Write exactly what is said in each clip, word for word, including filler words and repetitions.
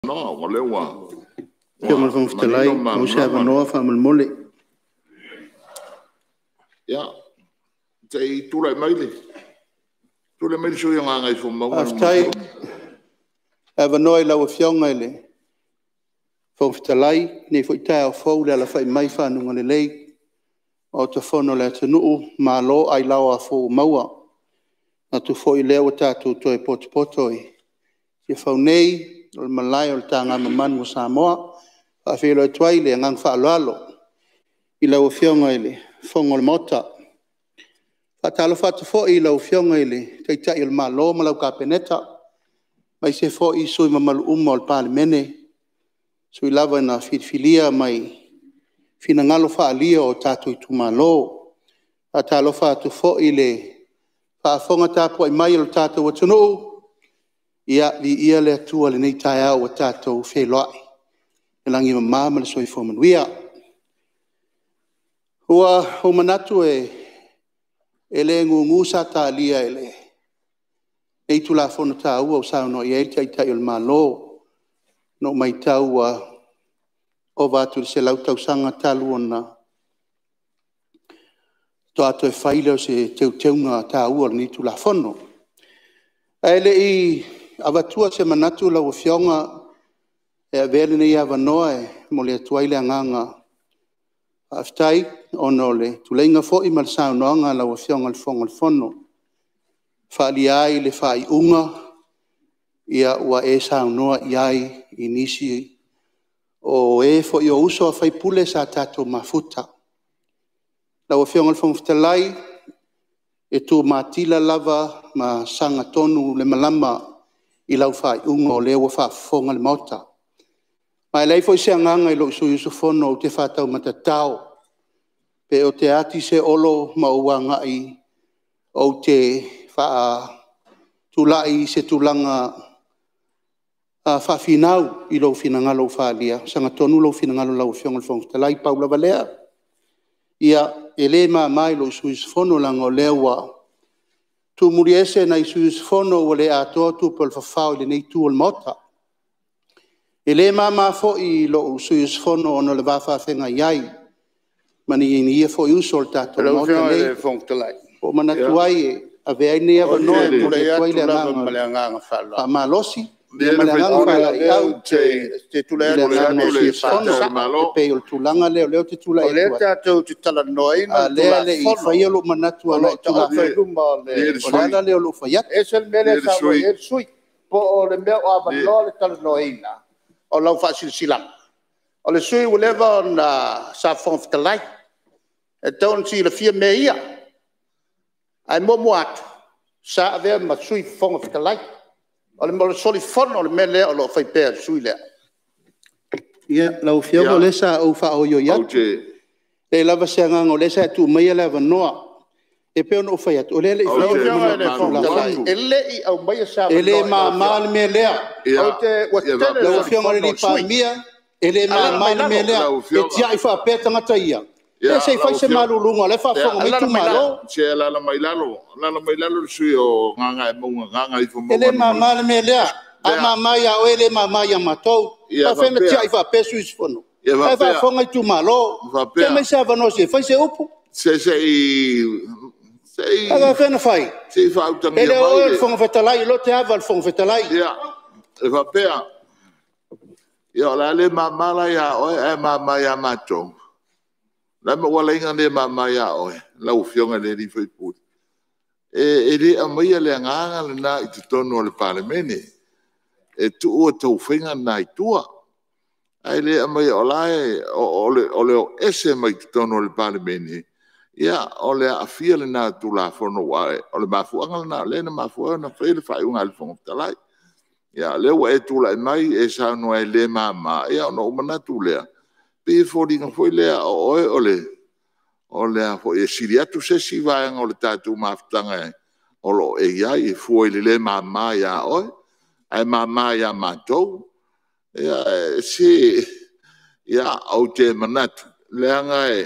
No, ngole wa. Pio mal fong ftalai, mo sa va no fa mal mole. Ya. Tei tula mai le. Tula mai so yang ngai fo mau. Aftai. Ava no i lawa fionga le. Fong ftalai, ne fo ita o fo le la fa mai fa no ngale le. O te fono le te nuu, ma lo ai lawa fo maua. Na tu fo i leo tatu to e poto poto i. Ke fau nei, o malai o tanga maman mo Samoa. A filo e tuai le ngang fa aloalo. I lawa fionga le, fongo le mota. Fatalo fatu fo i lawa fionga le, te tai il malo malau ka peneta. Mai se fo i sui mamalu umo al pale mene. Sui lava na filia mai. Fina ngalo fa alia o tatu i tu malo. Fatalo fatu fo i le. Fa fonga tapo i mai o tatu wa tunu. Ia li ia le atua le nei tai au o tatu fe loai. Elangi mama le soi fo manuia. Ua o manatu e ele ngungu sa ta alia ele. Ei tu la fono ta ua o sao no i e tai tai o le malo. No mai tau a o vatu se lau tau sanga talu ona. To ato e whaile o se teu teunga ta ua ni tu la fono. Ele i avatua se manatu lau o fionga e a vele nei ava noa e mo le atuaile anganga. Aftai ono le tulenga fo i mal sao noanga lau o fionga le fonga le fono. Whaali ai le whai unga ia ua e sao noa iai inisi o e fo i o uso a whai pule sa tato mafuta. Lau o fionga le fonga fitalai e tu matila lava ma sanga tonu le malama i lau whai unga o le ua wha fonga le mauta. Mai lei foi se anganga i lo isu isu fono o te whatau matatao. Pe o te ati se olo ma uanga i o te wha tulai se tulanga a wha finau i lo finangalo whalia. Sanga tonu lo finangalo lau fionga le fonga talai paula valea. Ia e le ma mai lo isu isu fono langa o lewa. Tu muri ese na isu isu fono o le atoa tu pol whawhau le nei tu o le mota. E le mama fo i lo suis fono ono le vafa fenga iai. Mani i ni e fo i uso le tato mota le. O mana tuai e a vea ni ava noe mo le tuai le anganga. A ma losi. Le malanganga fala i au te tula e le suis fono. Te peo le tulanga leo leo te tula e tuai. O le tato te tala noina tula fono. A le i fai alo mana tua no tula fono. O le leo lo fai atu. E se mele sa mo e sui. Po o le mea o avalo le tala noina. O lau whasilisilang. O le sui ulewa na sa whongfitalai. E taun si le fia me ia. Ai momo atu. Sa avea ma sui whongfitalai. O le mole soli fono o le me lea o lo whaipea sui lea. Ia, lau fia o le sa au wha o yo iatu. E lava se angang o le sa tu mai lava noa. E peo no whai atu. O le le i whai e le i au mai sa e le ma ma le me lea. O te watele lau fia ngare ni pa mia. E le ma ma le me lea. E tia i wha pea tangata ia. E se i whai se malulunga. Le wha whonga mai tu malo. Se lala mai lalo. Lala mai lalo sui o nganga e munga. Nganga i wha e le ma ma le me lea. A ma ma ia o e le ma ma ia matou. A whena tia i wha pea sui sfono. E wha whonga i tu malo. E me se avano se whai se upu. Se se i... Aga fena fai. Se fa utang ele o el fonga fetalai lo te ava el fonga fetalai. Ya. E va pea. Ya la le mama ya o e mama ya macho. La mo wala inga le mama ya o. La u fionga le di foi put. E e le amai le nganga le na i te tono le parlemene. E tu o tau finga na i tua. Ai le amai o lai o le o le ese mai te tono le parlemene. Ia, o le a fia le nā tu la fono wae, o le mafuanga le nā, le na mafuanga na whai le whai unga le whonga talai. Ia, le wa e tu la mai e sa no e le mama, ia, o no umana tu lea. Pe e fōri ngā fwoi lea o oe o le, o le a fwoi e siri atu se si vaianga o le tātu mafutanga e, o lo e iai e fwoi le le mama ia oe, ai mama ia mātou. Ia, e si, ia, au te manatu, leanga e,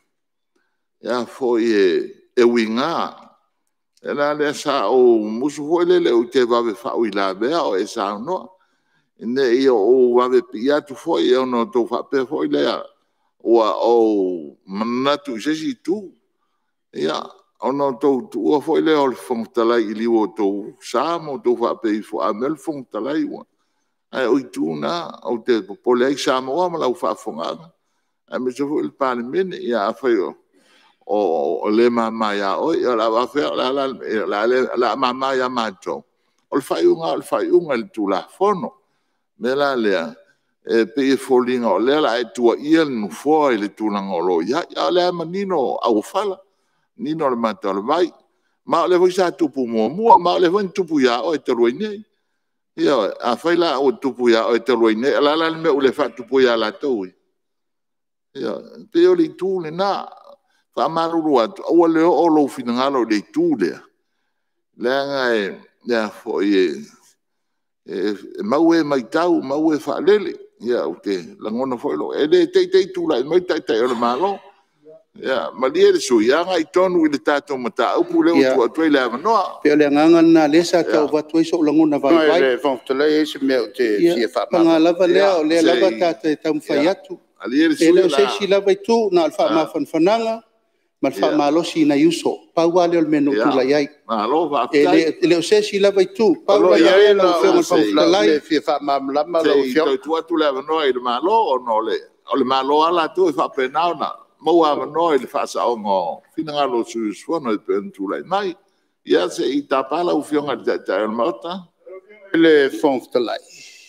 ya foi e e winga ela le sa o musu foi le le o te va ve fa o ila be o e sa no ne io o ave pia tu foi eu no to fa pe foi le o o manatu se si tu ia ono to tu o foi le o fong tala i li o to sa mo to fa pe fo amel fong tala i wa ai o tu na o te po le sa mo ma la fa fonga a me so il pa men ia fa yo o le mama ya o la va fer la la la la mama ya macho o fai unga o fai unga il tu la fono me la lea e pe folinga o le la e tua ia no foi le tu na ngolo ya ya le manino au fala nino le mata le vai ma le voi sa tupu mo mo ma le voi tupu ya o te roine ia a fai la o tupu ya o te roine la la me o le fa tupu ya la to ia pe o le tu le na fa maru atu o le o lo fina lo le tu le le ngai ya foi e mau e mai tau mau e fa lele ia o te langona foi lo e le te te tu la mai te te o malo ia ma le su ia ngai tonu le tato mata o pule o tu tu le no pe le nganga na le sa ka va tu so langona vai vai le vont le e me o te si fa ma nga lava le o le lava ta te tam fai atu ali e le se si lava tu na alfa ma fan fananga ma fa malo si na yuso pa wale o meno tu la yai malo va ele ele se si lava tu pa wale ya na fe ma fa la le fi fa ma la ma lo fio tu tu le no e malo o no le o le malo ala tu fa pena na mo a no le fa sa o ngo fina lo su su no pe tu la mai ia se i ta pala u fio nga ta mota le font de lai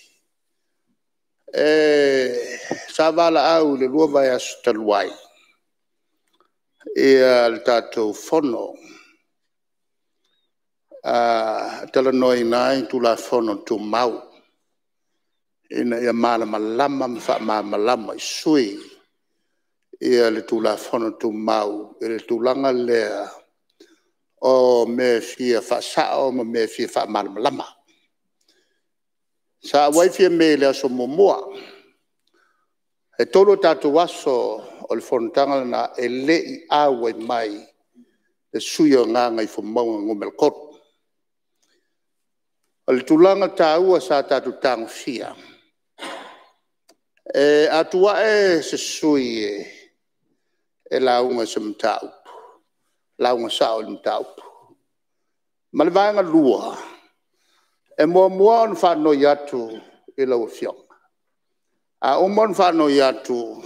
e sa vala au le lua vai as talwai e al tato fono a tala noi nai tu la fono tu mau ina ia mala malama fa ma malama sui e le tu la fono tu mau e le tu langa le o me fia fa sa o me fia fa mal malama sa wai fia me le so momoa e tolo tato waso o le fontanga na e le i awe mai e suyo ngā ngai fo maunga ngomel kot. O le tulanga tā ua sa tātu tāng fia. E atua e se sui e e launga se mta upu. Launga sa o le mta upu. Ma le vaenga lua. E mua mua on whanau yatu i lau fiong. A o mon whanau yatu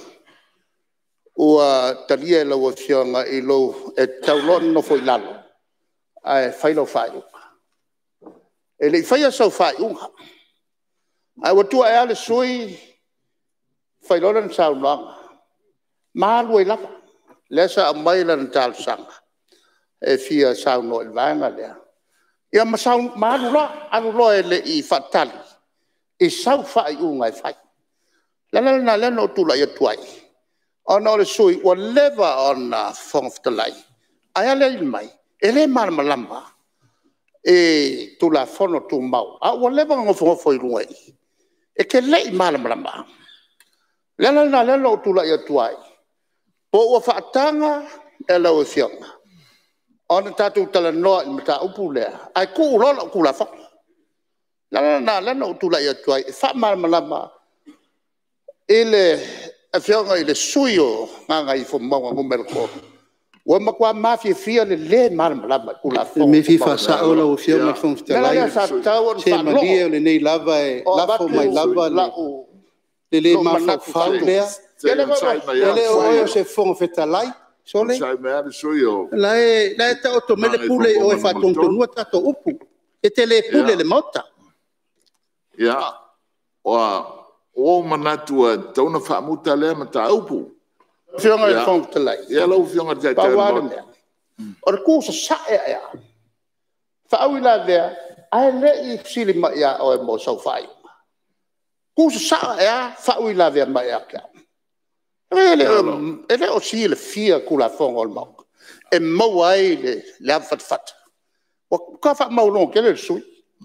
ua talia la ua fionga i lo e taulon no foi lalo ai fai lo fai e le fai so fai unga ai wa tu ai le sui fai lo lan sau long ma lui la le sa mai lan tal sang e fia sau no il vanga le ia ma sau ma lu la alu lo e le i fatali e sau fai unga fai la la na le no tu la ia tuai ona le sui o leva ona fong the lai ai ale mai ele mar malamba e tu la fono tu mau a o leva ngo fo fo ruai e ke le mar malamba le la na le lo tu la ia tuai po o fatanga e lo fiona ona tatu tala no mata upule ai ku lo ku la fo la la na le no tu la ia tuai fa mar malamba ele a fionga i le suyo nganga i fo maunga ngumel ko wa makwa mafia fia le le mar malama kula fo me fi fa sa ola o fionga fo stela se madia le nei lava e la fo mai lava le le ma fo fa le le o se fo fetalai sole sai me le suyo la e la ta auto me le pule o fa tonto no ta to upu e te le pule le mota ya wa o manatua tona fa muta le mata upu fionga e fong te lai ia lo fionga te te o ku sa sa ya fa awila ve ai le i sili ma ya o mo so fai ku sa sa ya fa awila ve ma ya ka ele ele o sili fia ku la fong ol mo e mo ai le la fat fat o ka fa mo no ke le sui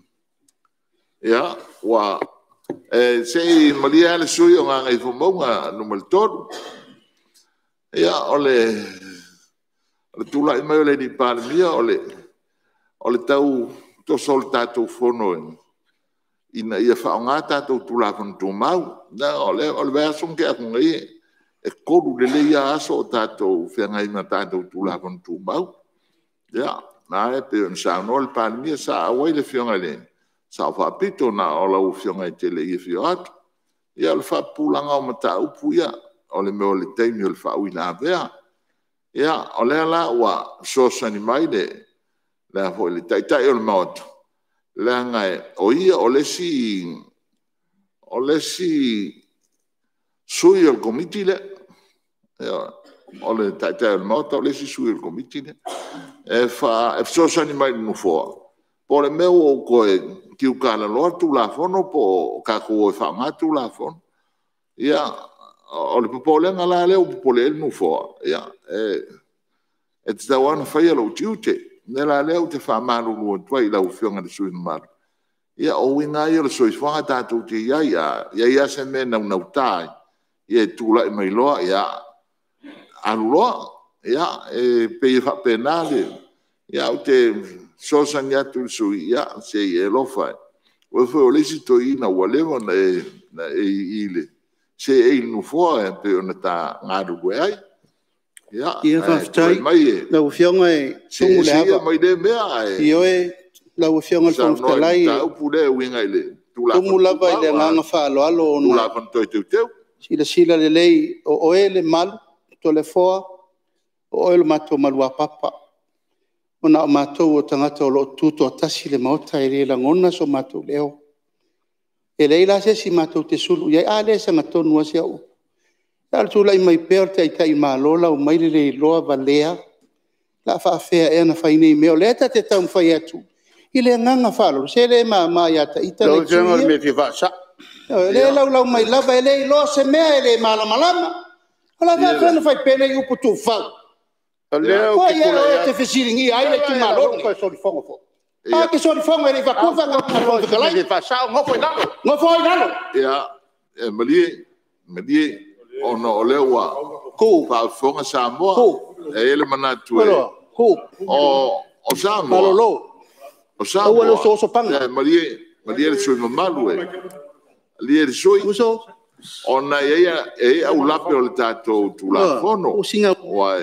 ya wa e sei malia le sui o nga i fo monga no mal todo ya ole ole tula i mai le di palmia ole ole tau to soltato fono ina ia whaonga tātou tūlāwhanu tū mau. Na o le, o le wea sonke aku ngai, e koru le le ia aso o tātou whengai ma tātou tūlāwhanu tū mau. Ia, nā e pe on sa no le pandemia sa awai le whionga le. Sa o whapito na o lau whionga i te le ia whio atu. Ia le whapulanga o mata upu ia, o le meo le teimi o le whaui nā vea. Ia, o le ala ua sosani mai le, le a hoi le taitai o le maoto. Le ngai o ia o le si o le si sui o komiti le o le taitai o le maoto o le si sui o komiti le e fa e sosani mai no fo po le meu o koe ki u kala loa tu la fono po ka ko e fa nga tu la fono ia o le popo le ngala le o popo le no fo ia e e te wana fa ia lo tiute nela leo te fa malu lo toi la ufionga de sui mar ia o winga ia le soi fa ta tu ti ia ia ia ia se me na na tai ia tu la mai lo ia alu ia e pe fa penale ia o te so sanya tu sui ia se ia lo fa o fo le si to ina o le na na ile se e no fo pe ona ta ngadu ai ia ia faafetai lau fionga e tungu le hava ia e lau fionga le faafetalai tungu lava i le agaga faaloalo ona silasila lelei o oe le malu tolefoa o oe le matou malua papa ona o matou o tagata o loo tuto atasi le maota e lē lagona so matou leo e lei la sesi matou te sulu iai a le sagatonu ase au Tal tu lai mai per te tai malola o mai le loa valea la fa fea e na fai nei meo leta te tau fai atu i le nganga falo se le ma ma ya ta ita le tū me fi fa sa le lau lau mai lava le lo se mea le mala malama ala va fa fai pene i upu tu fa le o ia te fesiringi ai le tu malo ko so di fongo fo ah que so di fongo e va ku fa nga le fa sa ngo foi nalo ngo foi nalo ia e mali mali ono o le wa ko fa fonga Samoa e ele manatu e ko o o Samoa malolo o Samoa o lo so so panga e malie malie le sui mamalu e ali e sui uso ona ia e au lape o le tatou tu la fono o singa wa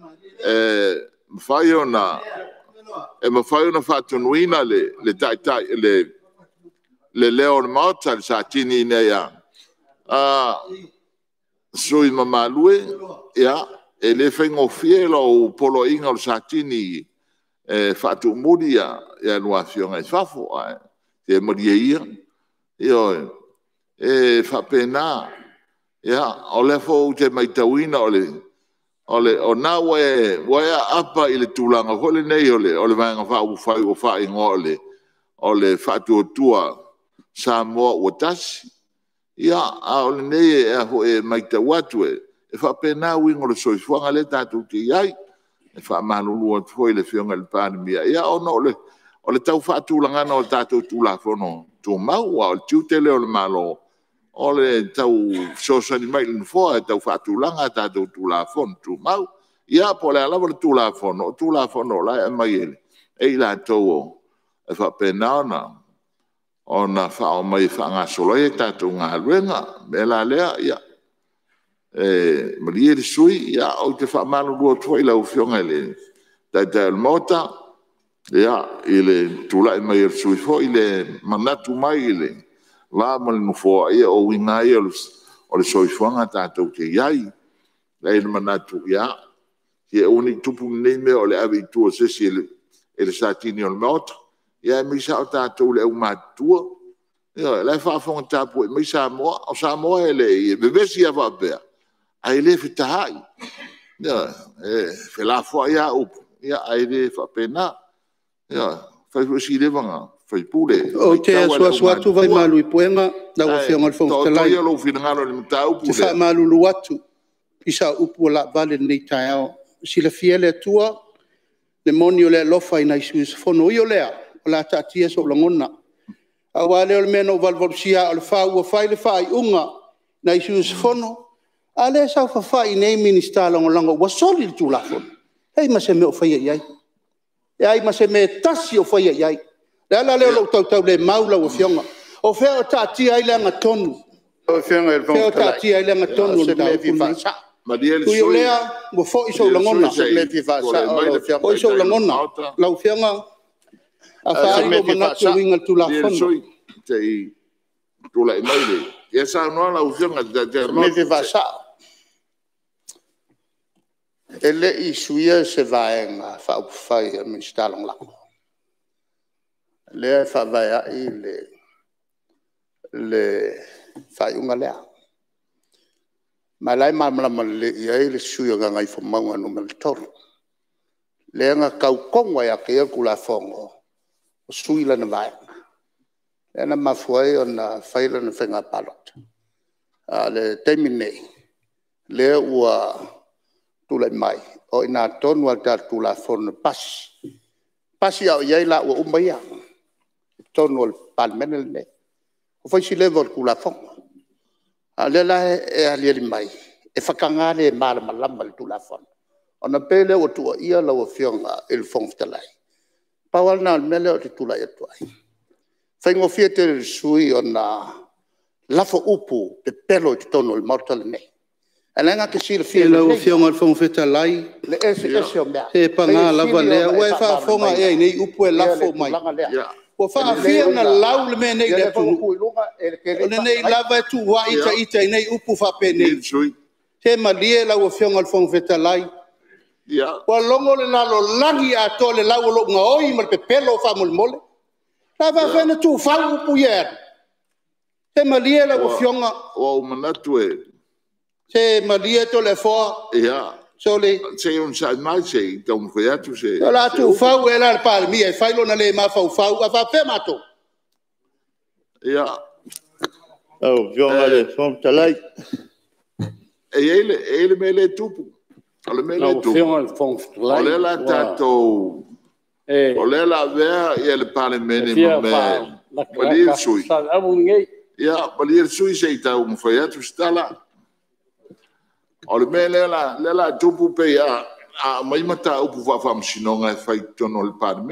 e fai ona e ma fai ona fatunuina le le tai tai le le leo le mauta le satini ne ya a sui mamalue ia e le fengo fielo o polo inga o satini e fatu mudia ia no afionga fafo ai e modia ia io e fa pena ia o le fo te mai tawina o le o le o na we we apa ile tulanga ho le nei o le o le vanga fa u fa u fa ingole o le fatu tua Samoa o tasi ia a o le nei e ho e mai tawatu e fa pena wingo le soifuanga le tatu ti ai e fa manulu o foi le fionga le pandemia ia o no le o le tau fatu langa no tatu tu la fono tu mau o tu tele o le malo o le tau sosani mai le fo e tau fatu langa tatu tu la fono tu mau ia po le ala tu la fono tu la fono la e mai ele e la to e fa pena na ona fa o mai fa nga solo e tatu nga luenga me la lea ia e mali e sui ia o te fa manu lo toi la ufionga le ta ta mota ia ile tula e mai sui fo ile manatu mai ile la mal no fo ia o winga ia o le soi fuanga tatu te iai la ile manatu ia e uni tupu nei me o le avi tu se si ele ele satini o mota ia mi sa tatu le uma tua ia la fa fo tapu mi sa mo o sa mo ele bebe si ava be ai le fitai ia e fe la fo ia u ia ai le fa pena ia fa si le vanga fa pule o te so so tu vai malu i poenga da o fe ngal fo tala ia lo fi ngalo le tau pule fa malu lu watu isa upu la vale nei tao si la fiele tua le monio le lofa ina isu fo no io le la tatia so langona a wale o meno valvorsia o fa o fa le fa unga na isu fo no ale sa fa fa nei minister lango lango wa soli tu la fo hei ma se me o fa ia ia ai ma se me tasi o fa ia ia la la le lo tau tau le maula o fionga O fea o tati ai le ngatonu. O fea ngai Fea o tati ai le ngatonu. Se me fi fa sa. Kui o lea, mo fo iso langona. Se me fi fa sa. O iso langona. Lau fea nga. A whaari o manatu winga tu la fono. Te i tula i maile. Ia sa noa lau fea nga. Me fi fa sa. Ele i suia se vaenga fa upfai a min stalang lako. Le fa vaia i le le fa unga lea. Ma lai mamla ma le i ai le suia nga ngai fa maunga no me le toru. Le nga kau kongwa ya kia kula fongo. O sui la na vaenga. Le na mafuai o na faila na whenga palot. Le teimi nei. Le ua tula mai o ina tonu al tar tula fon pas pasi au yai la o umaya tonu al palmenel ne o foi si level kula fon ale la e ali mai e fakanga le mal malam tula fon ona pele o tu ia la o fionga el fon ftalai pawal na mele o tula e tuai fengo fiete sui ona lafo upu pe pelo tonu al mortal ne Alenga ke sir fi la fionga fon feta lai le ese ese o mea e panga lava le we fa fonga e nei upu e lafo mai o fa fiona lau le me nei le tu o nei lava tu wa ita ita nei upu fa pe nei te malie la o fionga fon feta lai ya o longo le la lo langi a to le lau lo ngoi mal pe pelo fa mol mole lava fa na tu fa upu ye te malie la o fionga o manatu e se malia to le fo ia so le se un sa mai se tom foi tu se la tu fa o ela pa mi e fai lo na le ma fa fa a fa pe mato ia oh vionga le fom talai e ele ele me le tupu ale me le tupu vionga fom talai ole la tato e ole la ver e le parle mene me me dir sui ia dir sui se ta un foi tu stala Ole me le la le la tupu pe a a mai mata upu fa fa msinonga fai tono le par